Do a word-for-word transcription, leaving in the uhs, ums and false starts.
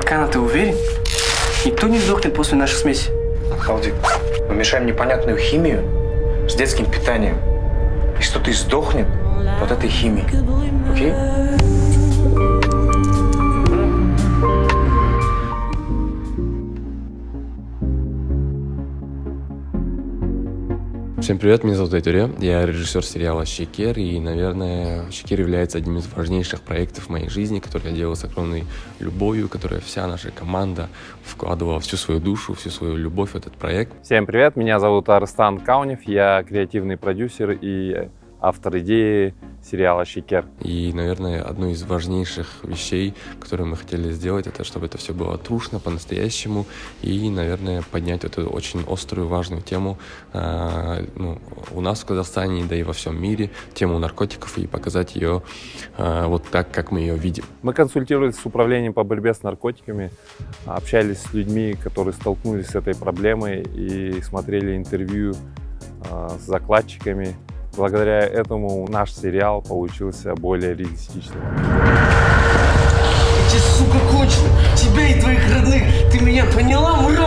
Капкана, ты уверен? Никто не сдохнет после нашей смеси. Халдик, мы мешаем непонятную химию с детским питанием. Если кто-то и сдохнет от этой химии. Окей? Всем привет, меня зовут Айтуре, я режиссер сериала «Шекер», и, наверное, «Шекер» является одним из важнейших проектов в моей жизни, который я делал с огромной любовью, которая вся наша команда вкладывала всю свою душу, всю свою любовь в этот проект. Всем привет, меня зовут Арстан Каунев, я креативный продюсер и автор идеи сериала «Шекер». И, наверное, одной из важнейших вещей, которые мы хотели сделать, это чтобы это все было трушно, по-настоящему, и, наверное, поднять эту очень острую, важную тему э, ну, у нас в Казахстане, да и во всем мире, тему наркотиков, и показать ее э, вот так, как мы ее видим. Мы консультировались с управлением по борьбе с наркотиками, общались с людьми, которые столкнулись с этой проблемой, и смотрели интервью э, с закладчиками. Благодаря этому наш сериал получился более реалистичным. Я тебе, сука, кончил! Тебя и твоих родных! Ты меня поняла, мразь?